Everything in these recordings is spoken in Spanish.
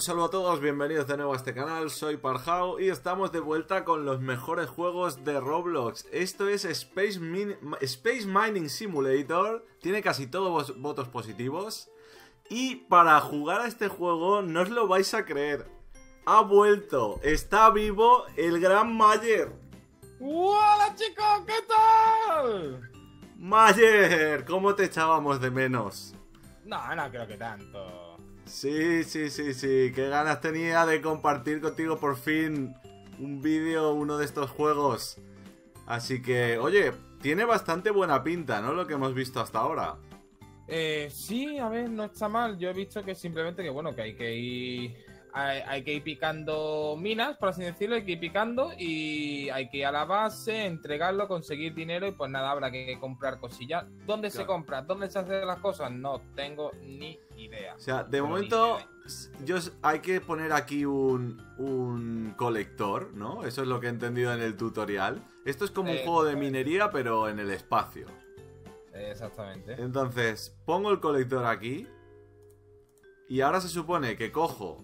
saludo a todos, bienvenidos de nuevo a este canal, soy Parhau y estamos de vuelta con los mejores juegos de Roblox. Esto es Space Mining Simulator, tiene casi todos votos positivos. Y para jugar a este juego, no os lo vais a creer, ha vuelto, está vivo el gran Mayer. ¡Hola chicos! ¿Qué tal? Mayer, ¿cómo te echábamos de menos? No, no creo que tanto. Sí, qué ganas tenía de compartir contigo por fin un vídeo, uno de estos juegos. Así que, oye, tiene bastante buena pinta, ¿no? Lo que hemos visto hasta ahora. Sí, a ver, no está mal. Yo he visto que simplemente que, bueno, que hay que ir picando minas, por así decirlo, hay que ir picando y hay que ir a la base, entregarlo, conseguir dinero y pues nada, habrá que comprar cosillas. ¿Dónde se compra? ¿Dónde se hacen las cosas? No tengo ni idea. O sea, de momento hay que poner aquí un colector, ¿no? Eso es lo que he entendido en el tutorial. Esto es como un juego de minería, pero en el espacio. Exactamente. Entonces, pongo el colector aquí. Y ahora se supone que cojo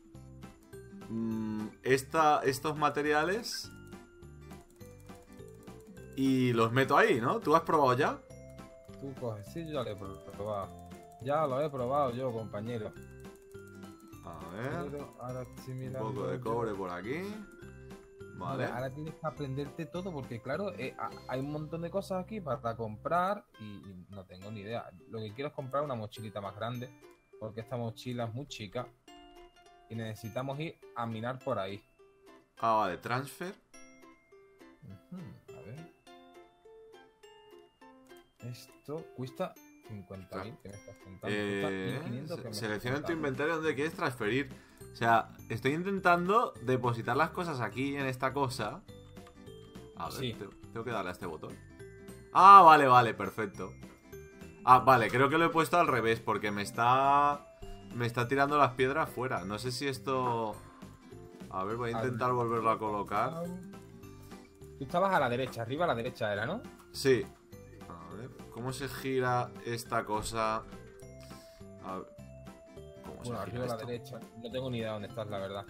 estos materiales y los meto ahí, ¿no? ¿Tú has probado ya? Tú coges, sí, yo ya lo he probado. Ya lo he probado yo, compañero. A ver. Pero ahora estoy Un mirando poco de cobre por aquí. Vale. Ahora tienes que aprenderte todo porque, claro, hay un montón de cosas aquí para comprar y no tengo ni idea. Lo que quiero es comprar una mochilita más grande porque esta mochila es muy chica y necesitamos ir a minar por ahí. Ah, vale, transfer. A ver. Esto cuesta 50.000, que me estás contando. Cuesta 1.500 que me Selecciona estás en tu contando. inventario donde quieres transferir. O sea, estoy intentando depositar las cosas aquí en esta cosa. A ver, Sí. tengo que darle a este botón. Ah, vale, perfecto. Ah, vale, creo que lo he puesto al revés porque me está tirando las piedras fuera. No sé si esto... A ver, voy a intentar volverlo a colocar. Tú estabas a la derecha, arriba a la derecha era, ¿no? Sí. A ver, ¿cómo se gira esta cosa? A ver, ¿cómo Bueno, se gira arriba a la esto? derecha. No tengo ni idea de dónde estás, la verdad.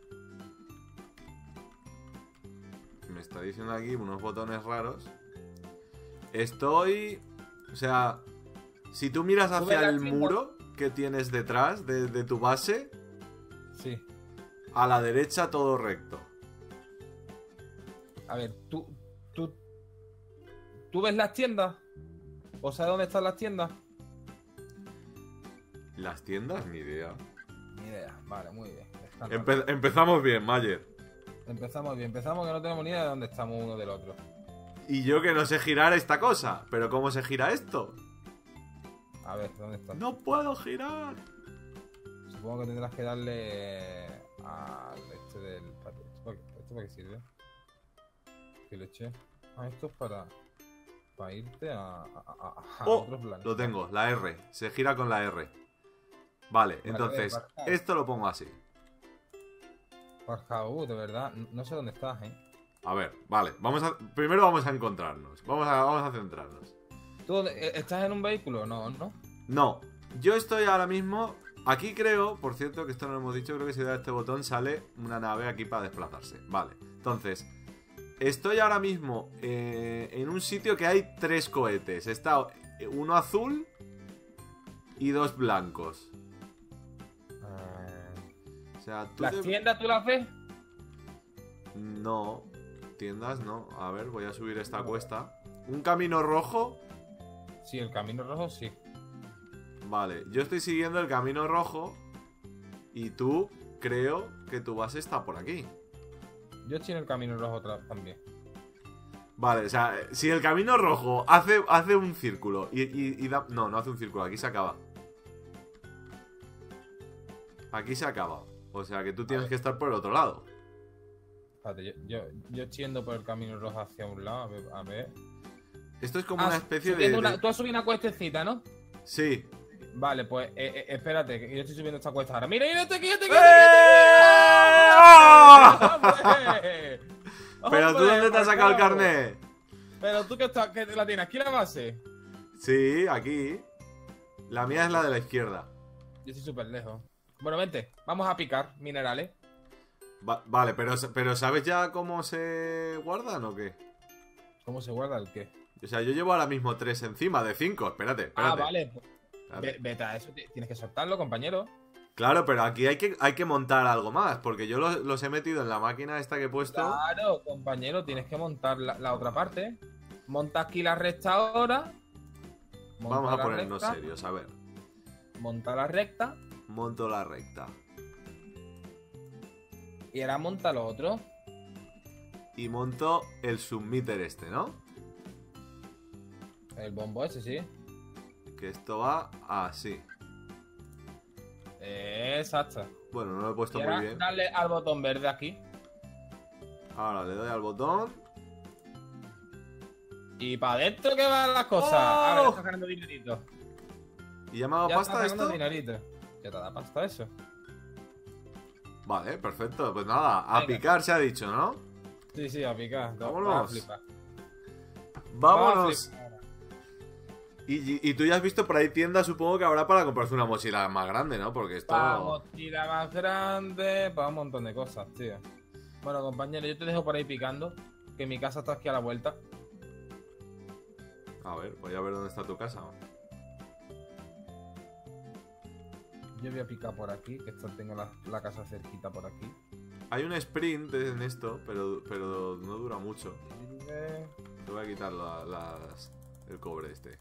Me está diciendo aquí unos botones raros. Estoy... O sea, si tú miras ¿Tú ves hacia la el tienda? muro que tienes detrás de tu base, Sí. a la derecha todo recto. A ver, ¿tú ves las tiendas? ¿O sabes dónde están las tiendas? ¿Las tiendas? Ni idea. Ni idea. Vale, muy bien. Empezamos bien, Mayer. Empezamos bien. Empezamos que no tenemos ni idea de dónde estamos uno del otro. Y yo que no sé girar esta cosa. ¿Pero cómo se gira esto? A ver, ¿dónde está? ¡No puedo girar! Supongo que tendrás que darle al este del... ¿Esto para qué sirve? ¿Qué leche? Ah, esto es para irte a ¡Oh! otros planetas. Lo tengo, la R. Se gira con la R. Vale, entonces, vale. esto lo pongo así. Parhau, de verdad, no sé dónde estás, ¿eh? A ver, vale, primero vamos a encontrarnos. Vamos a centrarnos. ¿Tú estás en un vehículo? No. No, yo estoy ahora mismo... Aquí creo, por cierto, que esto no lo hemos dicho, creo que si da este botón sale una nave aquí para desplazarse. Vale, entonces, estoy ahora mismo en un sitio que hay 3 cohetes. Está uno azul y 2 blancos. O sea, ¿Las tiendas tú las ves? No, tiendas no. A ver, voy a subir esta cuesta. ¿Un camino rojo? Sí, el camino rojo sí. Vale, yo estoy siguiendo el camino rojo. Y tú, creo que tu base está por aquí. Yo estoy en el camino rojo también. Vale, o sea, si el camino rojo hace un círculo y da... No, no hace un círculo, aquí se acaba. Aquí se acaba. O sea que tú tienes que estar por el otro lado. Espérate, yo estoy yendo por el camino rojo hacia un lado, a ver. Esto es como una especie de... Tú has subido una cuestecita, ¿no? Sí. Vale, pues espérate, que yo estoy subiendo esta cuesta ahora. ¡Mira, mira, aquí! ¡Hombre! ¿Pero tú dónde te has sacado el Parhau. carnet? Pero tú que la tienes aquí en la base. Sí, aquí. La mía es la de la izquierda. Yo estoy súper lejos. Bueno, vente, vamos a picar minerales. Vale, pero ¿sabes ya cómo se guardan o qué? ¿Cómo se guarda el qué? O sea, yo llevo ahora mismo 3 encima de 5. Espérate. Ah, vale. Espérate. Vete a eso, tienes que soltarlo, compañero. Claro, pero aquí hay que montar algo más, porque yo los he metido en la máquina esta que he puesto. Claro, compañero, tienes que montar la otra parte. Monta aquí la recta ahora. Vamos a ponernos serios, a ver. Monta la recta. Monto la recta. Y ahora monta lo otro. Y monto el submitter este, ¿no? El bombo ese, sí. Que esto va así. Exacto. Bueno, no lo he puesto Y muy ahora bien. dale al botón verde aquí. Ahora le doy al botón. Y para adentro que van las cosas. ¡Oh! Ahora ya estás ganando dinerito. ¿Y ya me ha dado Ya pasta estás ganando esto? dinerito. Ya te da pasta eso. Vale, perfecto. Pues nada, a Venga. picar se ha dicho, ¿no? Sí, sí, a picar. Vámonos. Vas a flipar. Vámonos. Vas a flipar. Y tú ya has visto por ahí tiendas, supongo que habrá para comprarse una mochila más grande, ¿no? Porque esto... Para mochila más grande, para un montón de cosas, tío. Bueno, compañero, yo te dejo por ahí picando. Que mi casa está aquí a la vuelta. A ver, voy a ver dónde está tu casa. Yo voy a picar por aquí, que tengo la casa cerquita por aquí. Hay un sprint en esto, pero no dura mucho. Te voy a quitar el cobre este.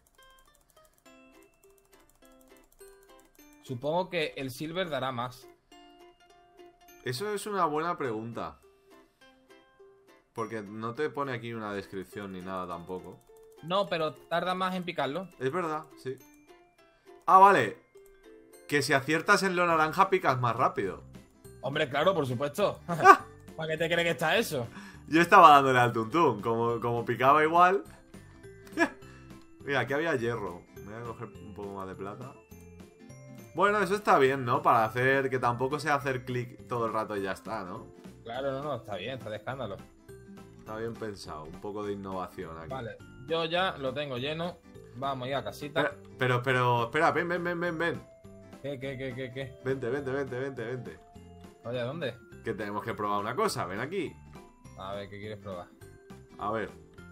Supongo que el silver dará más. Eso es una buena pregunta. Porque no te pone aquí una descripción ni nada tampoco. No, pero tarda más en picarlo. Es verdad, sí. Ah, vale. Que si aciertas en lo naranja picas más rápido. Hombre, claro, por supuesto. ¿Para qué te crees que está eso? Yo estaba dándole al tuntún. Como picaba igual. Mira, aquí había hierro. Voy a coger un poco más de plata. Bueno, eso está bien, ¿no? Para hacer que tampoco sea hacer clic todo el rato y ya está, ¿no? Claro, no, está bien, está de escándalo. Está bien pensado. Un poco de innovación aquí. Vale, yo ya lo tengo lleno. Vamos a ir a casita. Pero, espera, ven. ¿Qué? Vente. Oye, ¿dónde? Que tenemos que probar una cosa. Ven aquí. A ver, ¿qué quieres probar? A ver.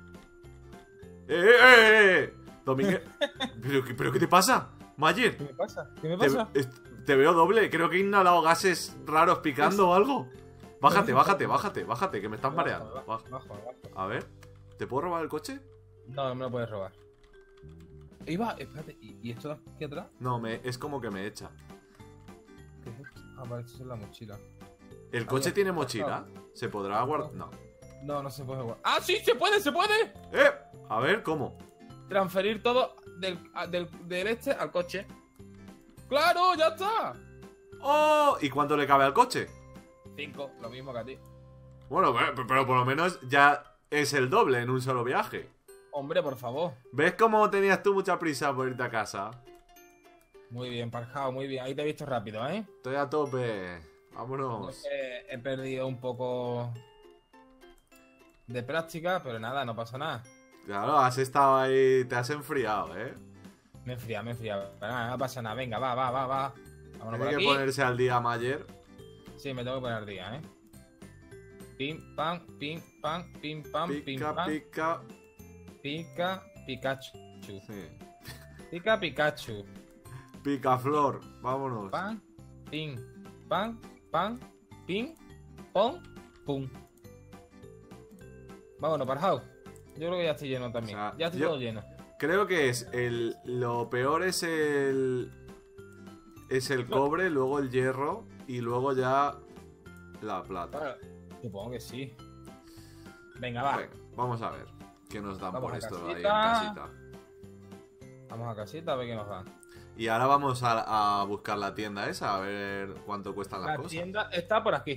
¡Eh! Domínguez. ¿Pero qué te pasa? Mayer, ¿Qué me pasa? ¿Qué me pasa? te veo doble. Creo que he inhalado gases raros picando o algo. Bájate, que me estás mareando. Bajo. A ver, ¿te puedo robar el coche? No, no me lo puedes robar. Iba, espérate, ¿y esto de aquí atrás? No, es como que me echa. ¿Qué es esto? Ah, vale, esto es la mochila. ¿El coche tiene mochila? ¿Se podrá guardar? No. No se puede guardar. ¡Ah, sí! ¡Se puede! ¡Eh! A ver, ¿cómo? Transferir todo del este al coche. ¡Claro! ¡Ya está! ¡Oh! ¿Y cuánto le cabe al coche? 5, lo mismo que a ti. Bueno, pero por lo menos ya es el doble en un solo viaje. Hombre, por favor. ¿Ves cómo tenías tú mucha prisa por irte a casa? Muy bien, Parjao, muy bien. Ahí te he visto rápido, ¿eh? Estoy a tope. Vámonos. He perdido un poco de práctica, pero nada, no pasa nada. Claro, has estado ahí, te has enfriado, ¿eh? Me he enfriado. Pero nada, no pasa nada. Venga, va. Vámonos por Tiene que aquí. ponerse al día Mayer. Sí, me tengo que poner al día, ¿eh? Pim, pam, pim, pam. Pica. Pica, Pikachu. Sí. Pica, Pikachu. Picaflor, vámonos. Pam, pim, pam, pim, pom, pum. Vámonos, Parjao. Yo creo que ya estoy lleno también. O sea, Ya estoy yo- todo lleno. Creo que lo peor es el cobre, luego el hierro y luego ya la plata. Bueno, supongo que sí. Venga, va. Venga, vamos a ver qué nos dan Vamos por a esto ahí en casita. casita. Vamos a casita a ver qué nos dan. Y ahora vamos a buscar la tienda esa, a ver cuánto cuestan las La cosas. tienda está por aquí.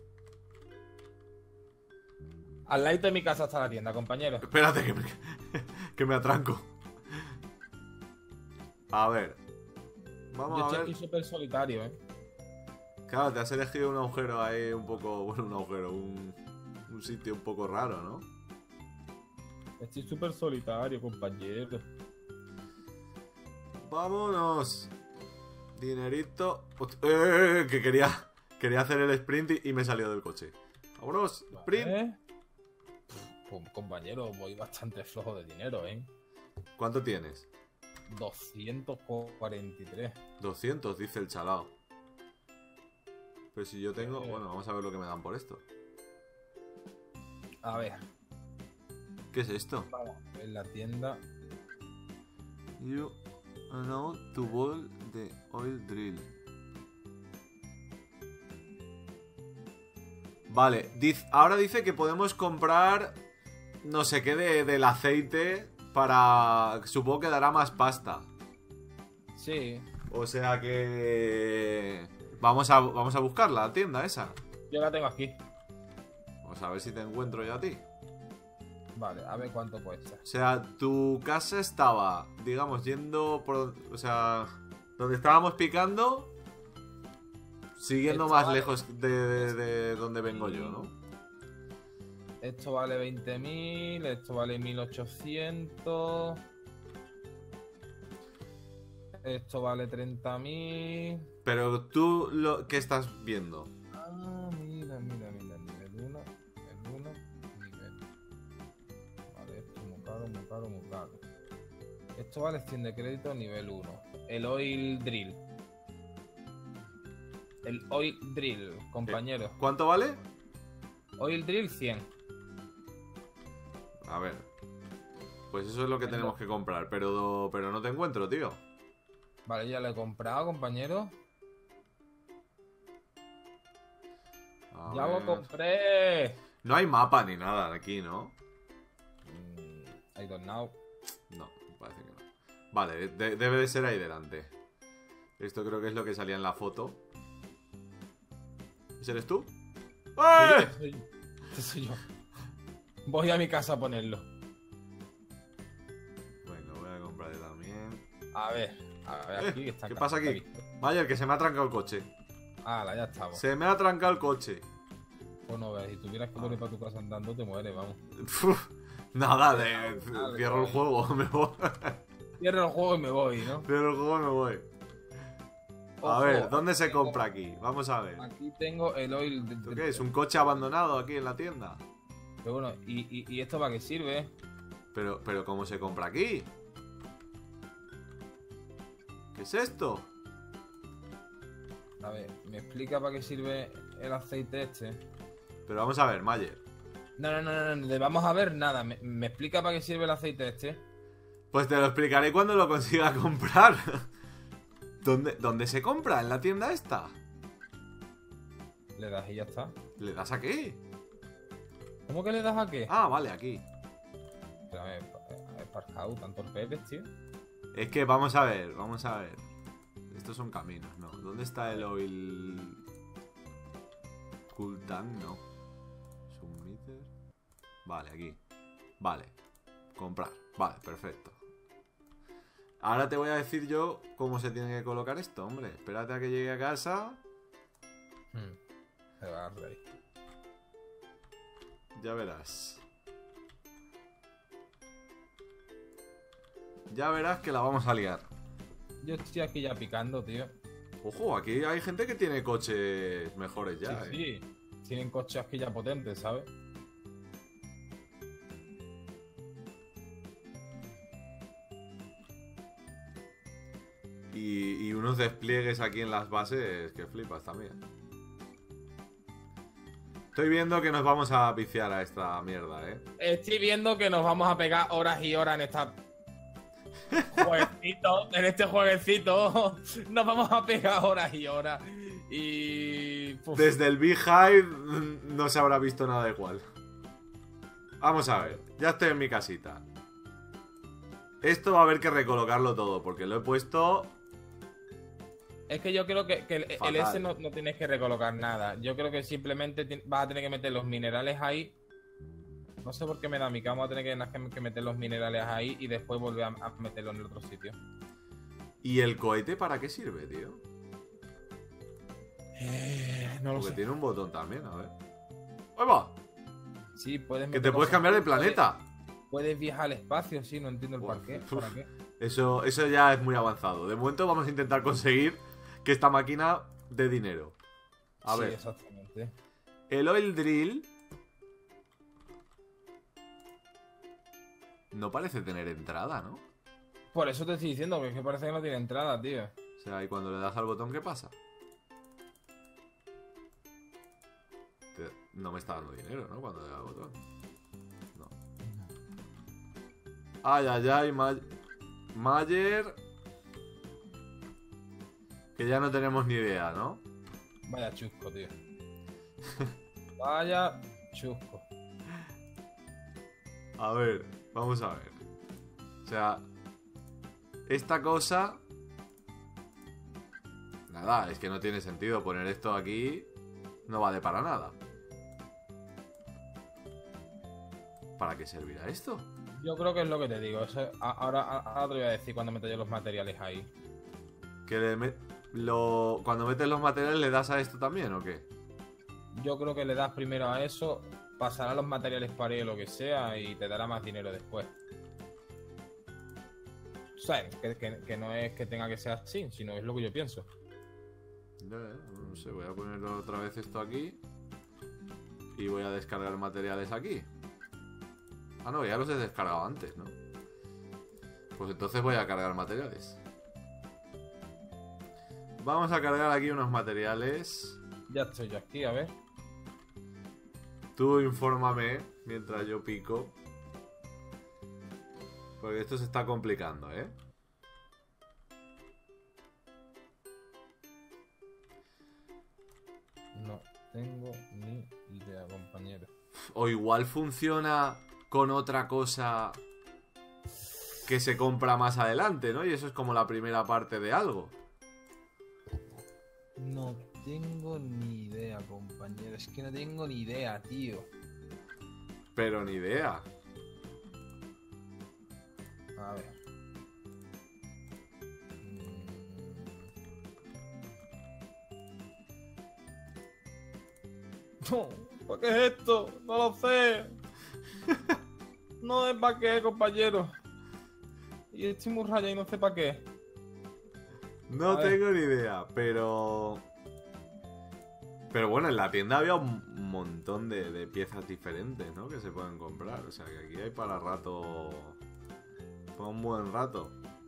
Al lado de mi casa está la tienda, compañero. Espérate que me atranco. A ver. Vamos Yo a estoy ver. aquí súper solitario, ¿eh? Claro, te has elegido un agujero ahí un poco... Bueno, un agujero, un sitio un poco raro, ¿no? Estoy súper solitario, compañero. ¡Vámonos! Dinerito. Que quería hacer el sprint y me salió del coche. Vámonos, sprint. Vale. Pues, compañero, voy bastante flojo de dinero, ¿eh? ¿Cuánto tienes? 243. 200, dice el chalao. Pero si yo tengo... Bueno, vamos a ver lo que me dan por esto. A ver, ¿Qué es esto? vamos a ver la tienda. You know to ball the oil drill. Vale, ahora dice que podemos comprar no sé qué del aceite para... Supongo que dará más pasta. Sí, O sea que... Vamos a buscar la tienda esa. yo la tengo aquí. Vamos a ver si te encuentro yo a ti. Vale, a ver cuánto cuesta. O sea, tu casa estaba, digamos, yendo por... O sea, donde estábamos picando, siguiendo Esto más vale. lejos de donde vengo yo, ¿no? Esto vale 20.000, esto vale 1.800. Esto vale 30.000. Pero tú, ¿qué estás viendo? Ah, mira. Nivel 1, nivel. Vale, esto es muy caro. Esto vale 100 de crédito nivel 1. El oil drill. El oil drill, compañero. ¿Cuánto vale? Oil drill 100. A ver. Pues eso es lo que tenemos que comprar, pero no te encuentro, tío. Vale, ya lo he comprado, compañero. A ¡Ya lo ver. compré! No hay mapa ni nada aquí, ¿no? I don't know. No, parece que no. Vale, debe de ser ahí delante. Esto creo que es lo que salía en la foto. ¿Ese eres tú? ¡Eh! Sí, ese soy yo. Voy a mi casa a ponerlo. Bueno, voy a comprarle también. A ver, aquí está. ¿Qué pasa aquí? Mayer, que se me ha trancado el coche. Hala, ya estamos. Se me ha trancado el coche. Pues no ves, si tuvieras que volver para tu casa andando, te mueres, vamos. Uf, nada, Dale, cierro el juego, me voy. Cierro el juego y me voy, ¿no? Cierro el juego y me voy. A Ojo, ver, ¿dónde se tengo- compra aquí? Vamos a ver. Aquí tengo el oil. ¿Esto qué es? ¿Un coche abandonado aquí en la tienda? Pero bueno, ¿y esto para qué sirve? Pero ¿cómo se compra aquí? ¿Qué es esto? A ver, ¿me explica para qué sirve el aceite este? Pero vamos a ver, Mayer. No, le vamos a ver nada. ¿Me explica para qué sirve el aceite este? Pues te lo explicaré cuando lo consiga comprar. ¿Dónde se compra? ¿En la tienda esta? Le das y ya está. ¿Le das aquí? ¿Cómo que le das a qué? Ah, vale, aquí. Pero a ver, Parjau, tantos pepes, tío. Es que vamos a ver. Estos son caminos, ¿no? ¿Dónde está el oil? Cool tank, no. Submeter. Vale, aquí. Vale. Comprar. Vale, perfecto. Ahora te voy a decir yo cómo se tiene que colocar esto, hombre. Espérate a que llegue a casa. Se va a reír. Ya verás. Ya verás que la vamos a liar. Yo estoy aquí ya picando, tío. Ojo, aquí hay gente que tiene coches mejores ya, Sí. Tienen coches aquí ya potentes, ¿sabes? Y unos despliegues aquí en las bases que flipas también. Estoy viendo que nos vamos a viciar a esta mierda, ¿eh? Estoy viendo que nos vamos a pegar horas y horas en esta jueguecito, en este jueguecito. Nos vamos a pegar horas y horas. Y. Puf. Desde el Beehive no se habrá visto nada igual. Vamos a ver, ya estoy en mi casita. Esto va a haber que recolocarlo todo, porque lo he puesto... Es que yo creo que el Fatal. S no tienes que recolocar nada. Yo creo que simplemente vas a tener que meter los minerales ahí. No sé por qué me da a mí que vamos a tener que meter los minerales ahí y después volver a meterlos en el otro sitio. ¿Y el cohete para qué sirve, tío? No lo Porque sé. tiene un botón también, a ver. ¡Ahí va! Sí, puedes Que te meter puedes cosas. cambiar de planeta. Puedes viajar al espacio, sí, no entiendo el Uf, para qué. uf. ¿Para qué? Eso ya es muy avanzado. De momento vamos a intentar conseguir que esta máquina de dinero. A Sí, ver, exactamente. el oil drill no parece tener entrada, ¿no? Por eso te estoy diciendo que es que parece que no tiene entrada, tío. O sea, y cuando le das al botón, ¿qué pasa? No me está dando dinero, ¿no? Cuando le da al botón. No. Ay, ay, ay, Mayer. Que ya no tenemos ni idea, ¿no? Vaya chusco, tío. Vaya chusco. A ver, vamos a ver. O sea, esta cosa... Nada, es que no tiene sentido poner esto aquí. No vale para nada. ¿Para qué servirá esto? Yo creo que es lo que te digo. Ahora te voy a decir cuando meto yo los materiales ahí. Que cuando metes los materiales, ¿le das a esto también o qué? Yo creo que le das primero a eso, pasará los materiales para ello, lo que sea, y te dará más dinero después. ¿Sabes? Que no es que tenga que ser así, sino es lo que yo pienso. No sé, voy a poner otra vez esto aquí. Y voy a descargar materiales aquí. Ah, no, ya los he descargado antes, ¿no? Pues entonces voy a cargar materiales. Vamos a cargar aquí unos materiales. Ya estoy yo aquí, a ver. Tú infórmame mientras yo pico. Porque esto se está complicando, ¿eh? No tengo ni idea, compañero. O igual funciona con otra cosa que se compra más adelante, ¿no? Y eso es como la primera parte de algo. No tengo ni idea, compañero. Es que no tengo ni idea, tío. Pero ni idea. A ver. No, ¿para qué es esto? No lo sé. No es para qué, compañero. Y estoy muy raya y no sé para qué. No tengo ni idea, pero... Pero bueno, en la tienda había un montón de piezas diferentes, ¿no? Que se pueden comprar. O sea, que aquí hay para rato... Para un buen rato.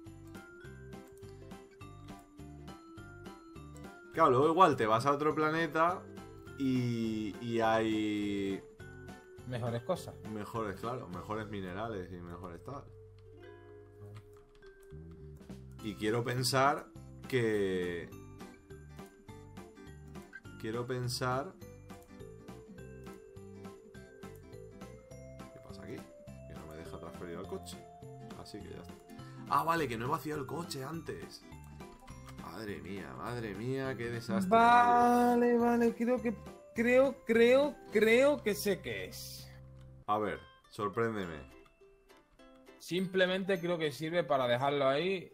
Claro, luego igual te vas a otro planeta y hay... Mejores cosas. Mejores, claro, mejores minerales y mejores tal. Y quiero pensar que... Quiero pensar... ¿Qué pasa aquí? Que no me deja transferir al coche. Así que ya está. Ah, vale, que no he vaciado el coche antes. Madre mía, qué desastre. Vale, creo que sé qué es. A ver, sorpréndeme. Simplemente creo que sirve para dejarlo ahí.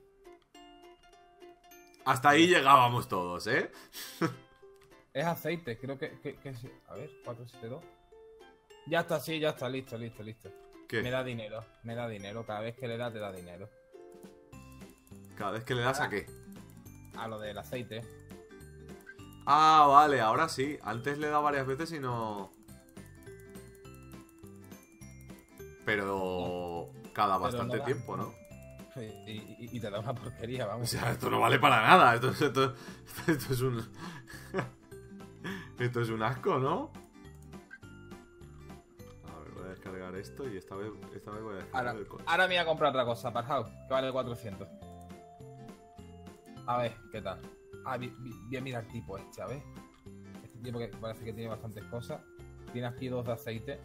Hasta ahí llegábamos todos, ¿eh? Es aceite, creo que sí. A ver, 472. Ya está, sí, ya está, listo. ¿Qué? Me da dinero. Cada vez que le da, te da dinero. Cada vez que le das a qué. A lo del aceite. Ah, vale, ahora sí. Antes le da varias veces y no... Pero... Cada bastante no da. tiempo, ¿no? Y te da una porquería, O vamos. sea, esto no vale para nada. Esto es un... Esto es un asco, ¿no? A ver, voy a descargar esto y esta vez voy a descargar el coche. Ahora me voy a comprar otra cosa, Parhau, que vale 400. A ver, ¿qué tal? Voy a mirar el tipo este, a ver. Este tipo que parece que tiene bastantes cosas. Tiene aquí 2 de aceite.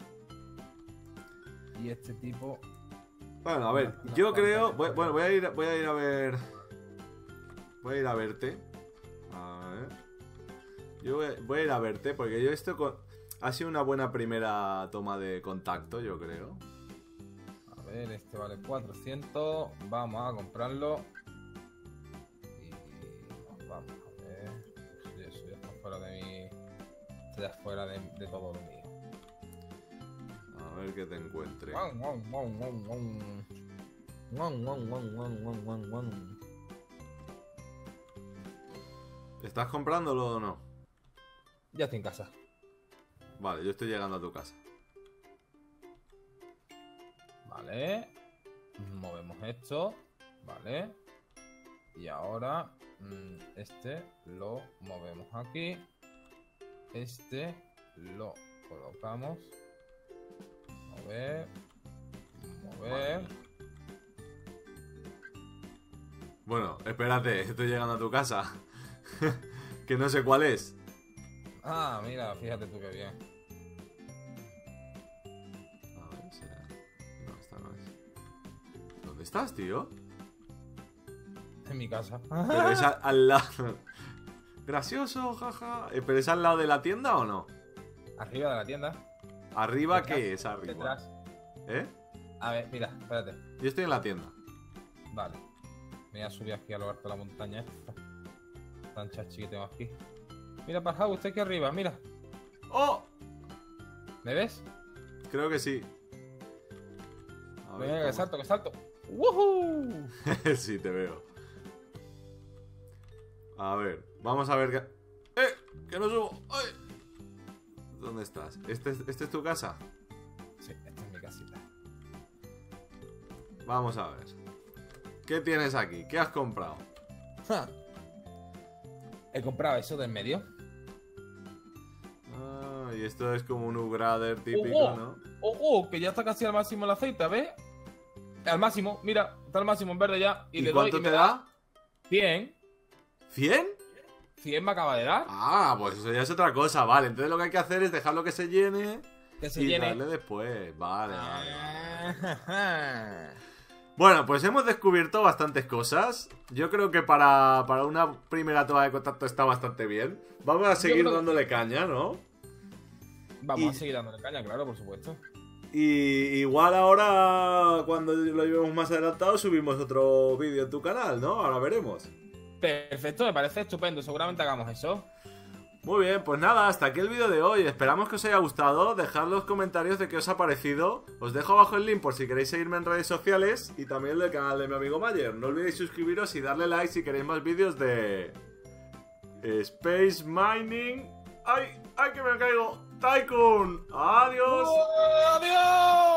Y este tipo... Bueno, a ver, yo creo... Bueno, voy a ir a ver... Voy a ir a verte. A ver... Yo voy a ir a verte porque yo esto ha sido una buena primera toma de contacto, yo creo. A ver, este vale 400. Vamos a comprarlo. Y vamos a ver. Eso ya está fuera de mí. Esto ya es fuera de todo lo mío. A ver qué te encuentre. ¿Estás comprándolo o no? Ya estoy en casa. Vale, yo estoy llegando a tu casa. Vale. Movemos esto. Vale. Y ahora este lo movemos aquí. Este lo colocamos. Mover. Mover. Vale. Bueno, espérate, estoy llegando a tu casa. Que no sé cuál es. Ah, mira, fíjate tú qué bien. A ver, será. No, esta no es. ¿Dónde estás, tío? En mi casa. Pero es al lado. Gracioso, jaja. ¿Pero es al lado de la tienda o no? Arriba de la tienda. ¿Arriba Detrás, qué es arriba? Detrás. ¿Eh? A ver, mira, espérate. Yo estoy en la tienda. Vale. Me voy a subir aquí a lo alto de la montaña esta. Tan chachi que tengo aquí. Mira, Parjau, usted aquí arriba, mira. ¡Oh! ¿Me ves? Creo que sí. A ver, Venga, que ¿cómo? salto, que salto. ¡Woohoo! Sí, te veo. A ver, vamos a ver qué... ¡Que no subo! ¡Ay! ¿Dónde estás? ¿Este es tu casa? Sí, esta es mi casita. Vamos a ver. ¿Qué tienes aquí? ¿Qué has comprado? Ja. He comprado eso del medio. Ah, y esto es como un Ugrader típico, ¡Oh! ¿no? ¡Oh! Que ya está casi al máximo el aceite, ¿ves? Al máximo, mira, está al máximo en verde ya. ¿Y le cuánto doy te me da? 100. ¿100? 100 me acaba de dar. Ah, pues eso ya es otra cosa, vale. Entonces lo que hay que hacer es dejarlo que se llene Que se y llene. darle después. Vale, vale. Ah. Bueno, pues hemos descubierto bastantes cosas. Yo creo que para una primera toma de contacto está bastante bien. Vamos a seguir dándole caña, ¿no? Vamos a seguir dándole caña, claro, por supuesto. Y igual ahora, cuando lo llevemos más adelantado, subimos otro vídeo en tu canal, ¿no? Ahora veremos. Perfecto, me parece estupendo. Seguramente hagamos eso. Muy bien, pues nada, hasta aquí el vídeo de hoy. Esperamos que os haya gustado. Dejad los comentarios de qué os ha parecido. Os dejo abajo el link por si queréis seguirme en redes sociales y también el del canal de mi amigo Mayer. No olvidéis suscribiros y darle like si queréis más vídeos de Space Mining. ¡Ay! ¡Ay, que me caigo! ¡Tycoon! ¡Adiós! ¡Adiós!